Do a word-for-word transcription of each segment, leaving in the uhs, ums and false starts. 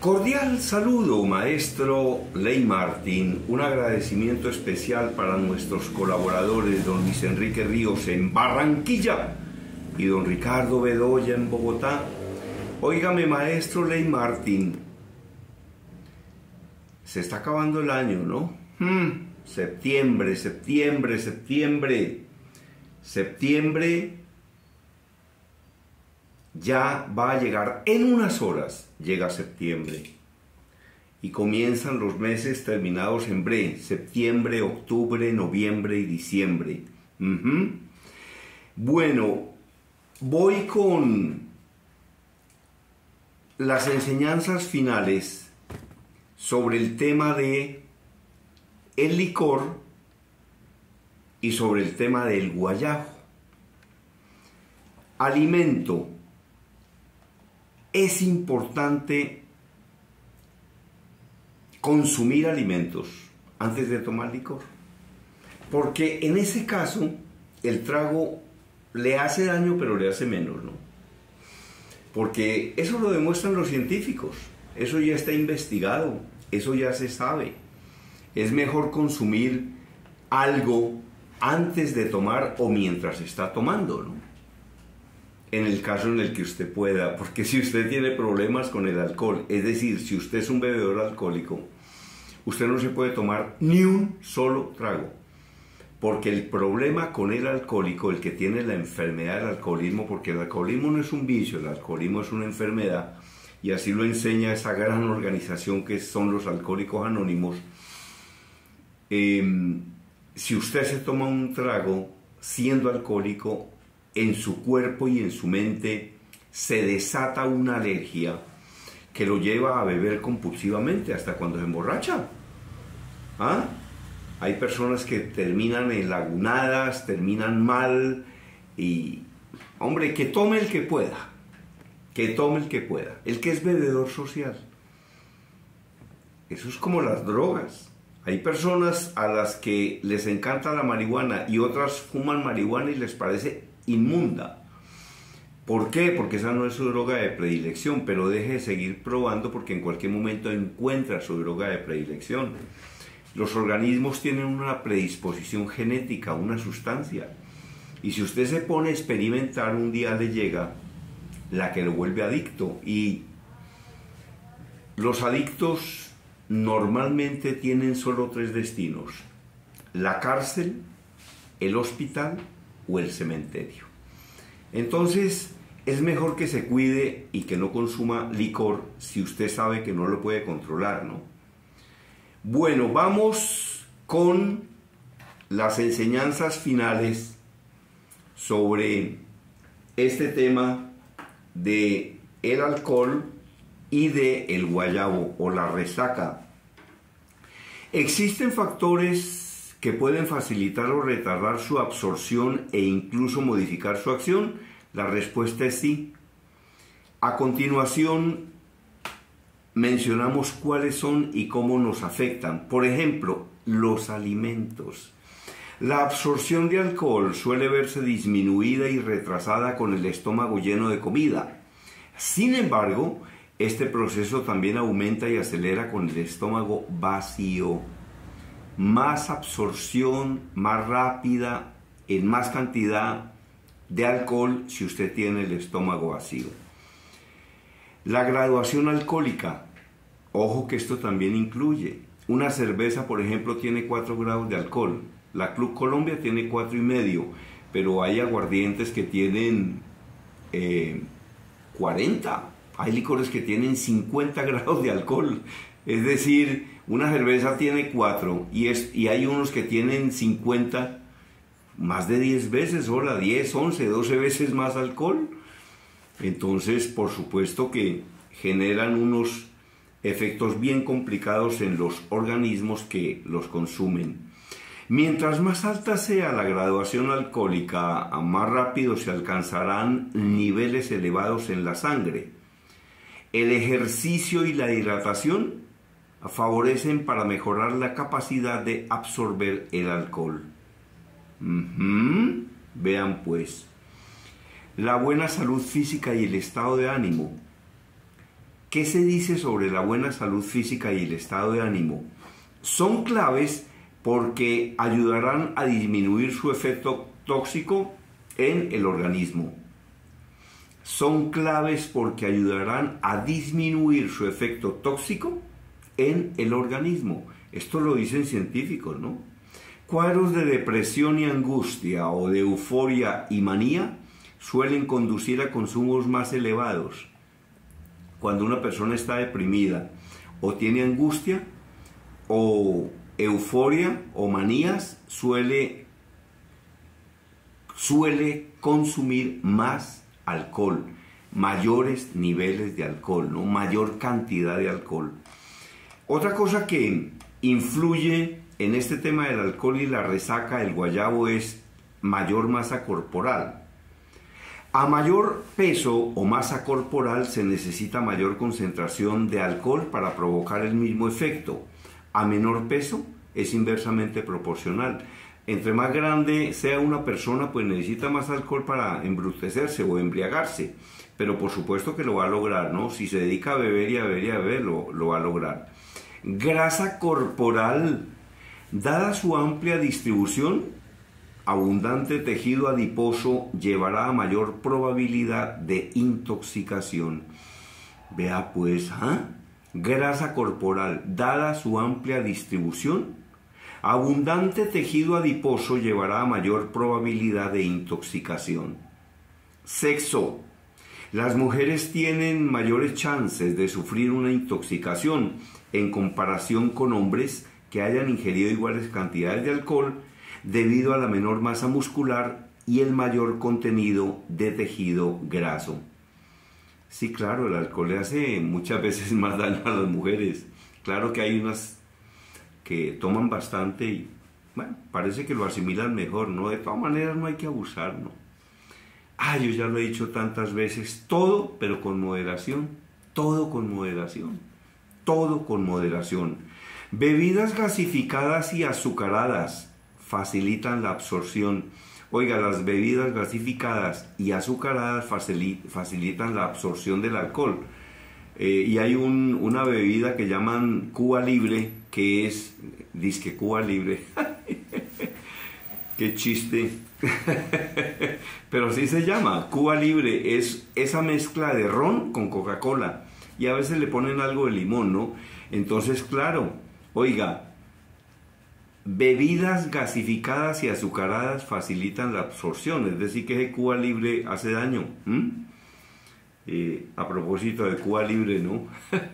Cordial saludo, maestro Ley Martín. Un agradecimiento especial para nuestros colaboradores, don Luis Enrique Ríos en Barranquilla y don Ricardo Bedoya en Bogotá. Óigame, maestro Ley Martín, se está acabando el año, ¿no? Hmm, septiembre, septiembre, septiembre, septiembre ya va a llegar en unas horas. Llega septiembre y comienzan los meses terminados en bre, septiembre, octubre, noviembre y diciembre. Uh-huh. Bueno, voy con las enseñanzas finales sobre el tema de el licor y sobre el tema del guayabo. Alimento. Es importante consumir alimentos antes de tomar licor, porque en ese caso el trago le hace daño, pero le hace menos, ¿no? Porque eso lo demuestran los científicos, eso ya está investigado, eso ya se sabe. Es mejor consumir algo antes de tomar o mientras está tomando, ¿no? En el caso en el que usted pueda, porque si usted tiene problemas con el alcohol, es decir, si usted es un bebedor alcohólico, usted no se puede tomar ni un solo trago, porque el problema con el alcohólico, el que tiene la enfermedad del alcoholismo, porque el alcoholismo no es un vicio, el alcoholismo es una enfermedad, y así lo enseña esa gran organización que son los Alcohólicos Anónimos. Eh, si usted se toma un trago siendo alcohólico, en su cuerpo y en su mente se desata una alergia que lo lleva a beber compulsivamente hasta cuando se emborracha. ¿Ah? Hay personas que terminan enlagunadas, terminan mal y, hombre, que tome el que pueda, que tome el que pueda, el que es bebedor social. Eso es como las drogas. Hay personas a las que les encanta la marihuana y otras fuman marihuana y les parece inmunda. ¿Por qué? Porque esa no es su droga de predilección, pero deje de seguir probando porque en cualquier momento encuentra su droga de predilección. Los organismos tienen una predisposición genética, una sustancia, y si usted se pone a experimentar, un día le llega la que lo vuelve adicto, y los adictos normalmente tienen solo tres destinos: la cárcel, el hospital o el cementerio. Entonces es mejor que se cuide y que no consuma licor si usted sabe que no lo puede controlar, ¿no? Bueno, vamos con las enseñanzas finales sobre este tema de el alcohol y de el guayabo o la resaca. Existen factores que pueden facilitar o retardar su absorción e incluso modificar su acción. La respuesta es sí. A continuación mencionamos cuáles son y cómo nos afectan. Por ejemplo, los alimentos. La absorción de alcohol suele verse disminuida y retrasada con el estómago lleno de comida. Sin embargo, este proceso también aumenta y acelera con el estómago vacío. Más absorción, más rápida, en más cantidad de alcohol si usted tiene el estómago vacío. La graduación alcohólica, ojo que esto también incluye. Una cerveza, por ejemplo, tiene cuatro grados de alcohol. La Club Colombia tiene cuatro y medio, pero hay aguardientes que tienen eh, cuarenta. Hay licores que tienen cincuenta grados de alcohol. Es decir, una cerveza tiene cuatro y, es, y hay unos que tienen cincuenta, más de diez veces, hola, diez, once, doce veces más alcohol. Entonces, por supuesto que generan unos efectos bien complicados en los organismos que los consumen. Mientras más alta sea la graduación alcohólica, más rápido se alcanzarán niveles elevados en la sangre. El ejercicio y la hidratación favorecen para mejorar la capacidad de absorber el alcohol. Uh-huh. Vean pues, la buena salud física y el estado de ánimo ¿Qué se dice sobre la buena salud física y el estado de ánimo? Son claves porque ayudarán a disminuir su efecto tóxico en el organismo. Son claves porque ayudarán a disminuir su efecto tóxico en el organismo. Esto lo dicen científicos, ¿no? Cuadros de depresión y angustia o de euforia y manía suelen conducir a consumos más elevados. Cuando una persona está deprimida o tiene angustia o euforia o manías, suele, suele consumir más alcohol, mayores niveles de alcohol, ¿no? Mayor cantidad de alcohol. Otra cosa que influye en este tema del alcohol y la resaca del guayabo es mayor masa corporal. A mayor peso o masa corporal se necesita mayor concentración de alcohol para provocar el mismo efecto. A menor peso es inversamente proporcional. Entre más grande sea una persona, pues necesita más alcohol para embrutecerse o embriagarse. Pero por supuesto que lo va a lograr, ¿no? Si se dedica a beber y a beber y a beber, lo, lo va a lograr. Grasa corporal. Dada su amplia distribución, abundante tejido adiposo llevará a mayor probabilidad de intoxicación. Vea pues, ¿ah? Grasa corporal, dada su amplia distribución, abundante tejido adiposo llevará a mayor probabilidad de intoxicación. Sexo. Las mujeres tienen mayores chances de sufrir una intoxicación en comparación con hombres que hayan ingerido iguales cantidades de alcohol debido a la menor masa muscular y el mayor contenido de tejido graso. Sí, claro, el alcohol le hace muchas veces más daño a las mujeres. Claro que hay unas que toman bastante y, bueno, parece que lo asimilan mejor, ¿no? De todas maneras no hay que abusar, ¿no? Ah, yo ya lo he dicho tantas veces, todo, pero con moderación, todo con moderación, todo con moderación. Bebidas gasificadas y azucaradas facilitan la absorción. Oiga, las bebidas gasificadas y azucaradas facilitan la absorción del alcohol. Eh, y hay un, una bebida que llaman Cuba Libre, que es, disque Cuba Libre. Qué chiste. Pero así se llama, Cuba Libre. Es esa mezcla de ron con Coca-Cola. Y a veces le ponen algo de limón, ¿no? Entonces, claro, oiga, bebidas gasificadas y azucaradas facilitan la absorción, es decir, que ese Cuba Libre hace daño. ¿Mm? Eh, a propósito de Cuba Libre, ¿no?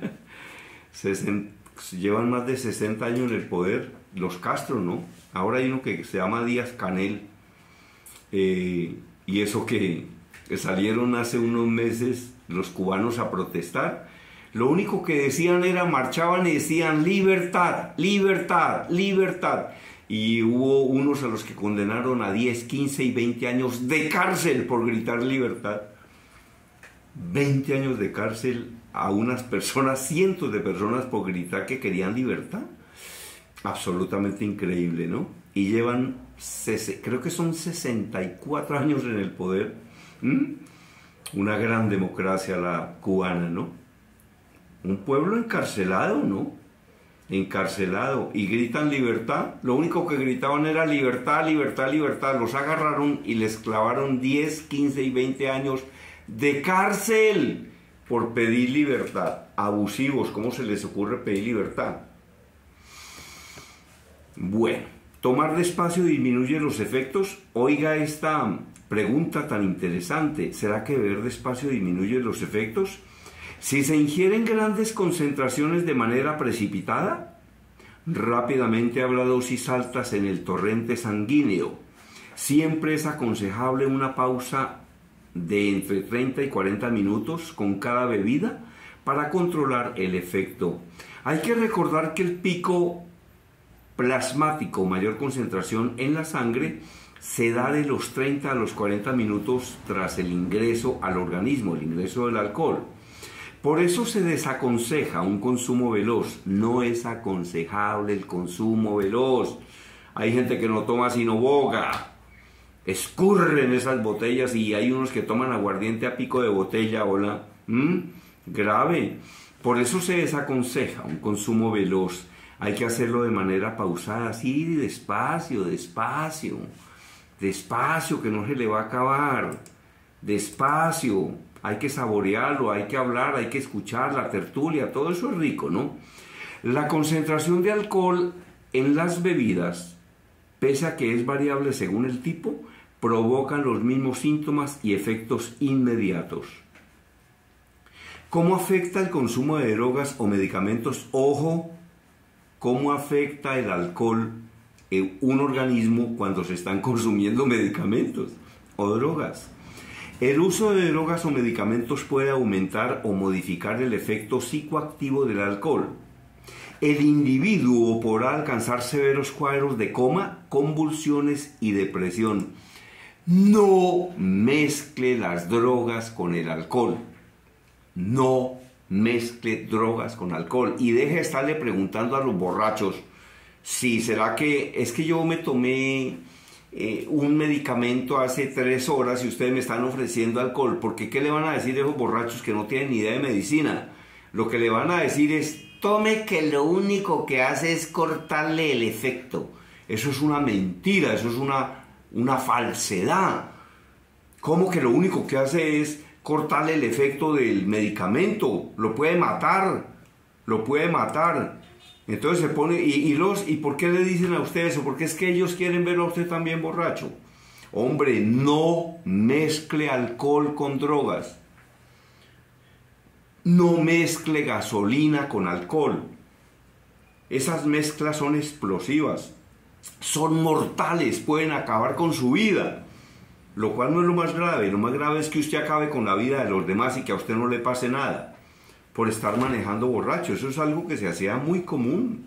Llevan más de sesenta años en el poder los Castro, ¿no? Ahora hay uno que se llama Díaz Canel, eh, y eso que, que salieron hace unos meses los cubanos a protestar. Lo único que decían era, marchaban y decían libertad, libertad, libertad. Y hubo unos a los que condenaron a diez, quince y veinte años de cárcel por gritar libertad. veinte años de cárcel a unas personas, cientos de personas por gritar que querían libertad. Absolutamente increíble, ¿no? Y llevan, creo que son sesenta y cuatro años en el poder. ¿Mm? Una gran democracia la cubana, ¿no? Un pueblo encarcelado, ¿no? Encarcelado. Y gritan libertad. Lo único que gritaban era libertad, libertad, libertad. Los agarraron y les clavaron diez, quince y veinte años de cárcel por pedir libertad. Abusivos, ¿cómo se les ocurre pedir libertad? Bueno, tomar despacio disminuye los efectos. Oiga esta pregunta tan interesante. ¿Será que beber despacio disminuye los efectos? Si se ingieren grandes concentraciones de manera precipitada, rápidamente habrá dosis altas en el torrente sanguíneo. Siempre es aconsejable una pausa de entre treinta y cuarenta minutos con cada bebida para controlar el efecto. Hay que recordar que el pico plasmático, mayor concentración en la sangre, se da de los treinta a los cuarenta minutos tras el ingreso al organismo, el ingreso del alcohol. Por eso se desaconseja un consumo veloz. No es aconsejable el consumo veloz. Hay gente que no toma sino boga. Escurren esas botellas y hay unos que toman aguardiente a pico de botella, hola. ¿Mm? Grave. Por eso se desaconseja un consumo veloz. Hay que hacerlo de manera pausada, así despacio, despacio, despacio, que no se le va a acabar, despacio. Hay que saborearlo, hay que hablar, hay que escuchar la tertulia, todo eso es rico, ¿no? La concentración de alcohol en las bebidas, pese a que es variable según el tipo, provocan los mismos síntomas y efectos inmediatos. ¿Cómo afecta el consumo de drogas o medicamentos? Ojo, ¿cómo afecta el alcohol en un organismo cuando se están consumiendo medicamentos o drogas? El uso de drogas o medicamentos puede aumentar o modificar el efecto psicoactivo del alcohol. El individuo podrá alcanzar severos cuadros de coma, convulsiones y depresión. No mezcle las drogas con el alcohol. No mezcle drogas con alcohol. Y deje de estarle preguntando a los borrachos si será que es que yo me tomé eh, un medicamento hace tres horas y ustedes me están ofreciendo alcohol. Porque ¿qué le van a decir a esos borrachos que no tienen ni idea de medicina? Lo que le van a decir es: tome, que lo único que hace es cortarle el efecto. Eso es una mentira, eso es una, una falsedad. ¿Cómo que lo único que hace es cortarle el efecto del medicamento? Lo puede matar, lo puede matar. Entonces se pone, y, y, los, ¿y por qué le dicen a usted eso? Porque es que ellos quieren verlo a usted también borracho. Hombre, no mezcle alcohol con drogas. No mezcle gasolina con alcohol. Esas mezclas son explosivas, son mortales, pueden acabar con su vida. Lo cual no es lo más grave. Lo más grave es que usted acabe con la vida de los demás y que a usted no le pase nada por estar manejando borracho. Eso es algo que se hacía muy común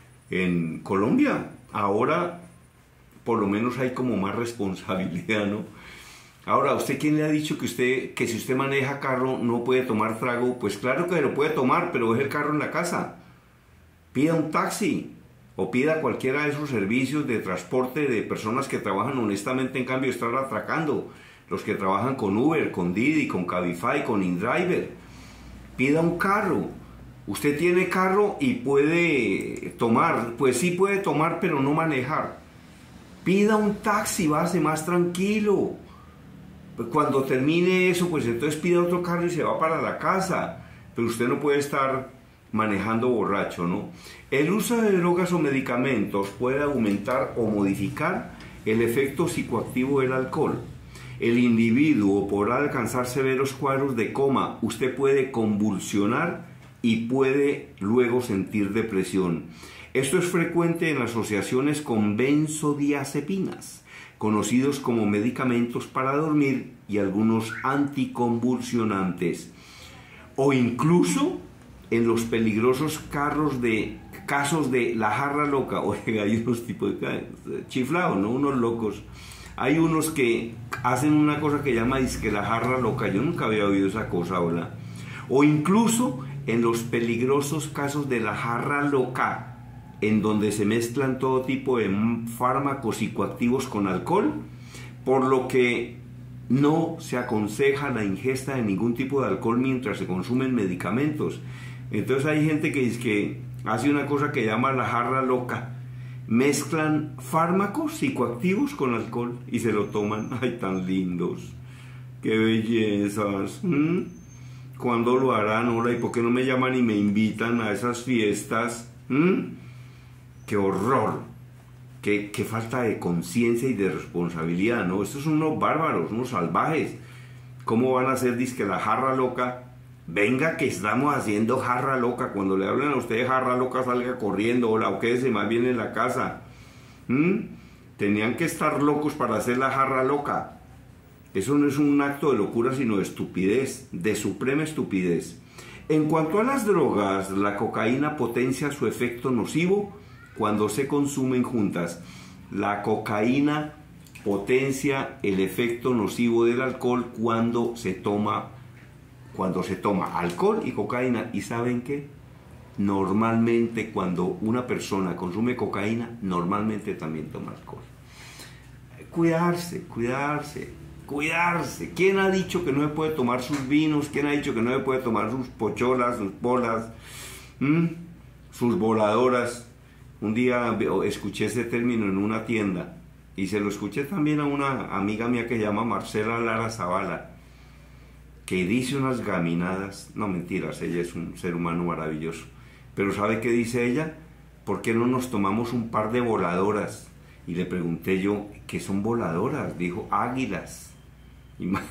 en Colombia. Ahora, por lo menos, hay como más responsabilidad, ¿no? Ahora, ¿usted quién le ha dicho que usted que si usted maneja carro no puede tomar trago? Pues claro que lo puede tomar, pero deje el carro en la casa. Pida un taxi o pida cualquiera de esos servicios de transporte de personas que trabajan honestamente, en cambio de estar atracando. Los que trabajan con Uber, con Didi, con Cabify, con InDriver. Pida un carro. Usted tiene carro y puede tomar. Pues sí puede tomar, pero no manejar. Pida un taxi, váyase más tranquilo. Cuando termine eso, pues entonces pida otro carro y se va para la casa. Pero usted no puede estar manejando borracho, ¿no? El uso de drogas o medicamentos puede aumentar o modificar el efecto psicoactivo del alcohol. El individuo podrá alcanzar severos cuadros de coma. Usted puede convulsionar y puede luego sentir depresión. Esto es frecuente en asociaciones con benzodiazepinas, conocidos como medicamentos para dormir, y algunos anticonvulsionantes, o incluso en los peligrosos carros de, casos de la jarra loca. Oiga, hay unos tipos de chiflados, ¿no? Unos locos. Hay unos que hacen una cosa que llama disque la jarra loca. Yo nunca había oído esa cosa, ¿verdad? O incluso en los peligrosos casos de la jarra loca, en donde se mezclan todo tipo de fármacos psicoactivos con alcohol, por lo que no se aconseja la ingesta de ningún tipo de alcohol mientras se consumen medicamentos. Entonces hay gente que dice que hace una cosa que llama la jarra loca. Mezclan fármacos psicoactivos con alcohol y se lo toman. ¡Ay, tan lindos! ¡Qué bellezas! ¿Mm? ¿Cuándo lo harán? Hola, ¿y por qué no me llaman y me invitan a esas fiestas? ¿Mm? ¡Qué horror! Qué, qué falta de conciencia y de responsabilidad, ¿no? Estos son unos bárbaros, unos salvajes. ¿Cómo van a hacer disque la jarra loca? Venga, que estamos haciendo jarra loca. Cuando le hablan a usted jarra loca, salga corriendo. Hola, o quédese más bien en la casa. ¿Mm? Tenían que estar locos para hacer la jarra loca. Eso no es un acto de locura, sino de estupidez, de suprema estupidez. En cuanto a las drogas, la cocaína potencia su efecto nocivo cuando se consumen juntas. La cocaína potencia el efecto nocivo del alcohol cuando se toma, cuando se toma alcohol y cocaína. ¿Y saben qué? Normalmente cuando una persona consume cocaína, normalmente también toma alcohol. Cuidarse, cuidarse. cuidarse. ¿Quién ha dicho que no se puede tomar sus vinos? ¿Quién ha dicho que no se puede tomar sus pocholas, sus bolas, ¿Mm? sus voladoras? Un día escuché ese término en una tienda y se lo escuché también a una amiga mía que se llama Marcela Lara Zavala, que dice unas gaminadas. No, mentiras, ella es un ser humano maravilloso. Pero ¿sabe qué dice ella? ¿Por qué no nos tomamos un par de voladoras? Y le pregunté yo, ¿qué son voladoras? Dijo, águilas. Y ma-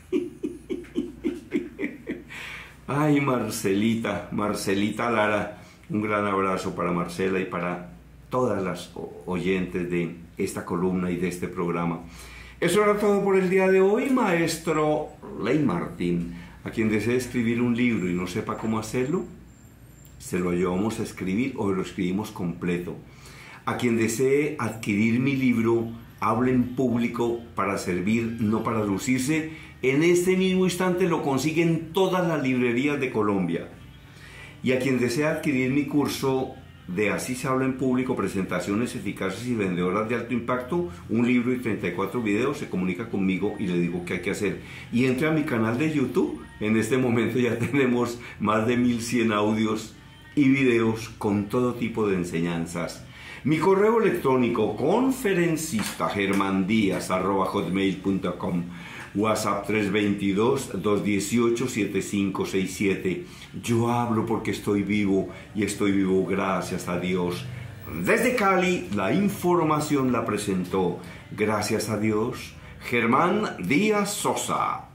Ay, Marcelita, Marcelita Lara, un gran abrazo para Marcela y para todas las oyentes de esta columna y de este programa. Eso era todo por el día de hoy, maestro Ley Martín. A quien desee escribir un libro y no sepa cómo hacerlo, se lo llevamos a escribir o lo escribimos completo. A quien desee adquirir mi libro, Hable en Público para Servir, no para lucirse, en este mismo instante lo consigue en todas las librerías de Colombia. Y a quien desea adquirir mi curso de Así se habla en público, presentaciones eficaces y vendedoras de alto impacto, un libro y treinta y cuatro videos, se comunica conmigo y le digo qué hay que hacer. Y entre a mi canal de YouTube. En este momento ya tenemos más de mil cien audios y videos con todo tipo de enseñanzas. Mi correo electrónico, conferencista germán díaz arroba hotmail punto com. WhatsApp tres dos dos, dos uno ocho, siete cinco seis siete. Yo hablo porque estoy vivo y estoy vivo gracias a Dios. Desde Cali, la información la presentó, gracias a Dios, Germán Díaz Sosa.